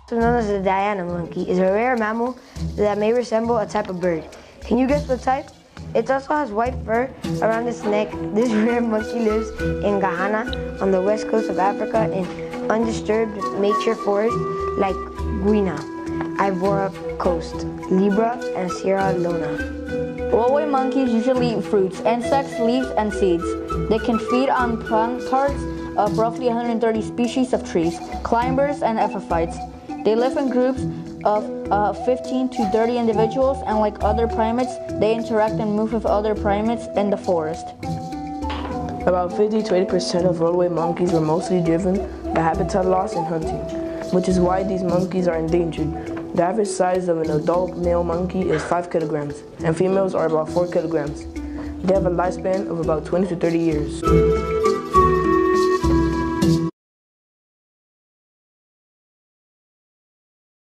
also known as the Diana monkey, is a rare mammal that may resemble a type of bird. Can you guess what type? It also has white fur around its neck. This rare monkey lives in Ghana on the west coast of Africa in undisturbed mature forests like Guinea, Ivory Coast, Libya, and Sierra Leone. Rollaway monkeys usually eat fruits, insects, leaves, and seeds. They can feed on plant parts of roughly 130 species of trees, climbers, and epiphytes. They live in groups of 15 to 30 individuals, and like other primates, they interact and move with other primates in the forest. About 50 to 80% of rollaway monkeys were mostly driven by habitat loss and hunting, which is why these monkeys are endangered. The average size of an adult male monkey is 5 kilograms, and females are about 4 kilograms. They have a lifespan of about 20 to 30 years.